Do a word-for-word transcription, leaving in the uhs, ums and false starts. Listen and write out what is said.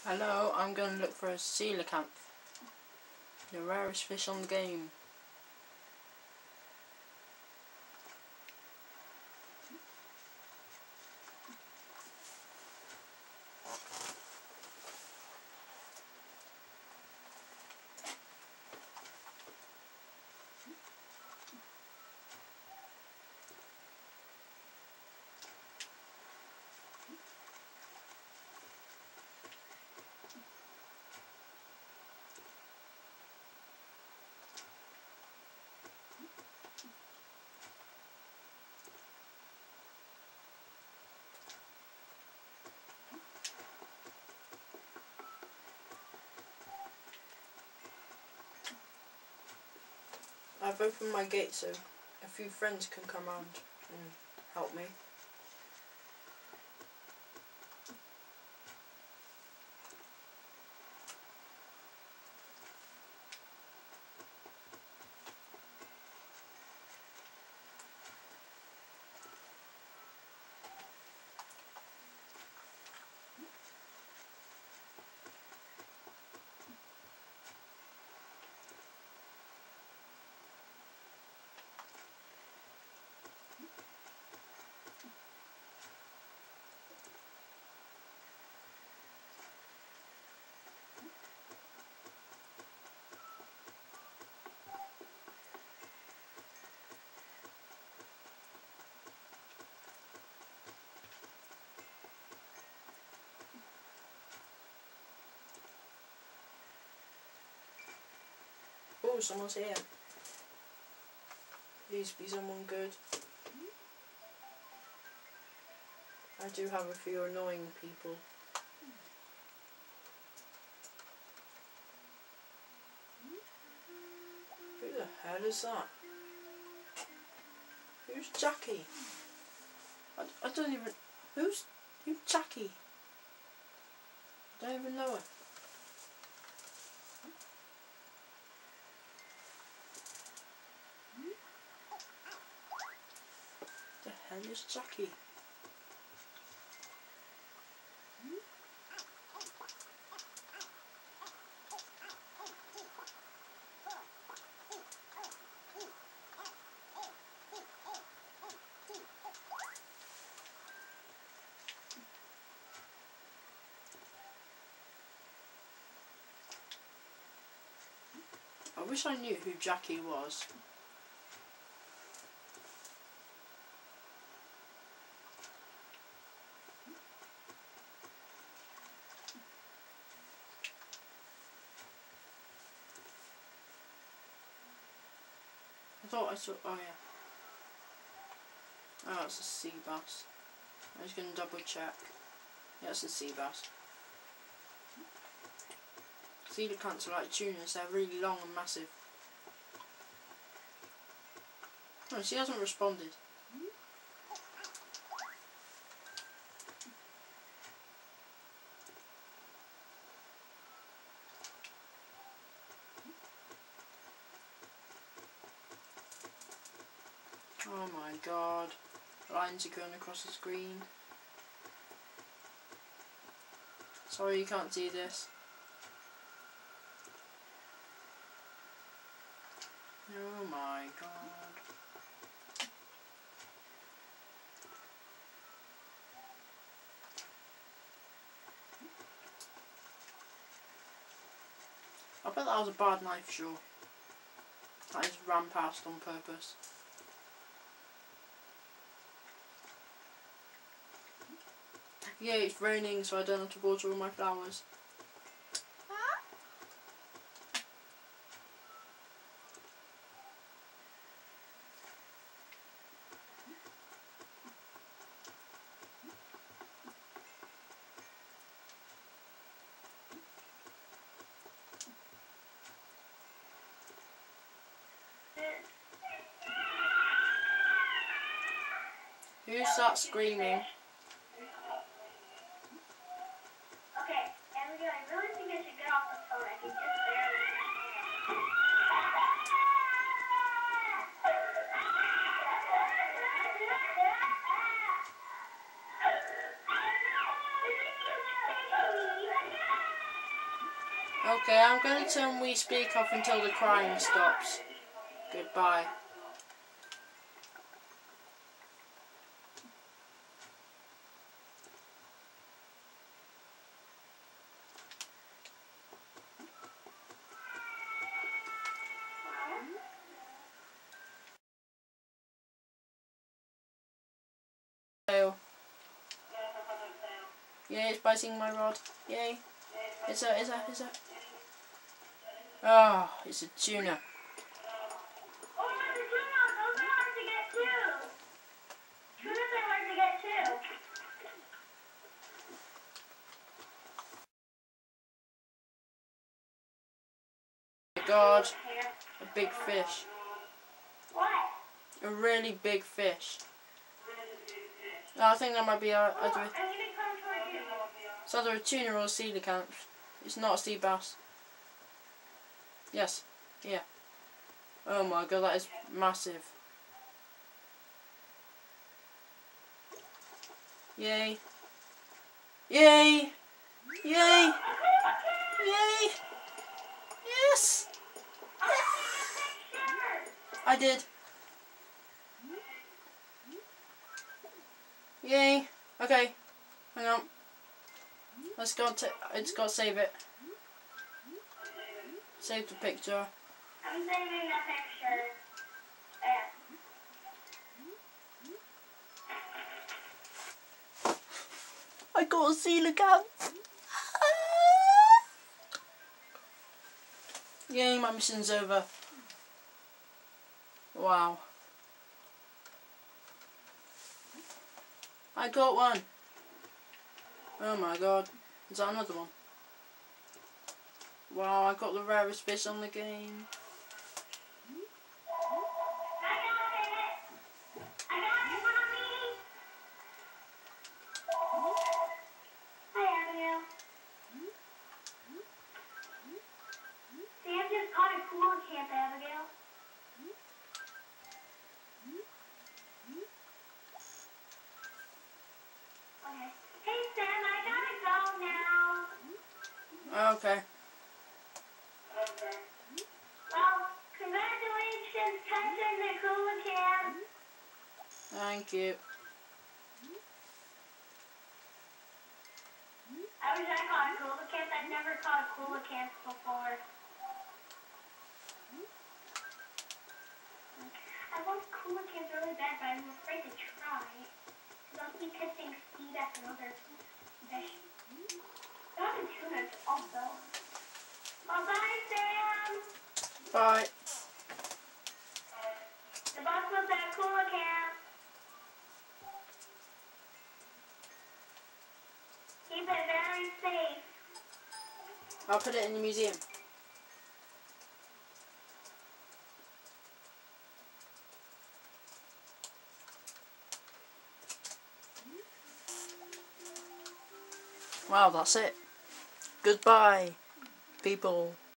Hello, I'm going to look for a Coelacanth, the rarest fish on the game. I've opened my gate so a few friends can come round and help me. Oh, someone's here. Please be someone good. I do have a few annoying people. Who the hell is that? Who's Jackie? I, I don't even... Who's... Who's Jackie? I don't even know her. The hell is Jackie? I wish I knew who Jackie was. I thought I saw... Oh yeah. Oh, it's a sea bass. I was going to double check. Yeah, it's a sea bass. Coelacanths are like tunas, they're really long and massive. Oh, she hasn't responded. Oh my god. Lines are going across the screen. Sorry you can't see this. Oh my god. I bet that was a bad knife shot. That is ran past on purpose. Yeah, it's raining so I don't have to water all my flowers. Who's that screaming? Okay, Emily, I really think I should get off the phone. I can just barely Okay, I'm going to turn we speak off until the crying stops. Goodbye. Fail. Yay, it's biting my rod. Yay. It's a, it's a, it's a. Oh, it's a tuna. Oh, it's a tuna. Those are hard to get too. Tunas are hard to get too. Oh my god, a big fish. What? A really big fish. No, I think that might be a, a, Oh, I'm gonna come toward you. it's either a tuna or a coelacanth. It's not a sea bass. Yes, yeah. Oh my god, that is massive. Yay. Yay! Yay! Yay! Yes! I did. Yay! Okay, hang on. Let's go. T it's got to save it. Save the picture. I'm saving the picture. There. I got a coelacanth. Yay! My mission's over. Wow. I got one. Oh my god. Is that another one? Wow, I got the rarest fish on the game. I got it. I got it, mommy. Hi, Abigail. Sam just caught a coelacanth, Abigail. Okay. Hey, Sam, I gotta go now. Okay. Okay. Well, congratulations, catching the coelacanth. Thank you. I wish I caught a coelacanth. I've never caught a coelacanth before. I want coelacanth really bad, but I'm afraid to try. Because I'll keep catching sea bass and other fish. Not in tunas also. Well, bye, Sam. Bye. The box was that coelacanth. Keep it very safe. I'll put it in the museum. Wow, that's it. Goodbye, people.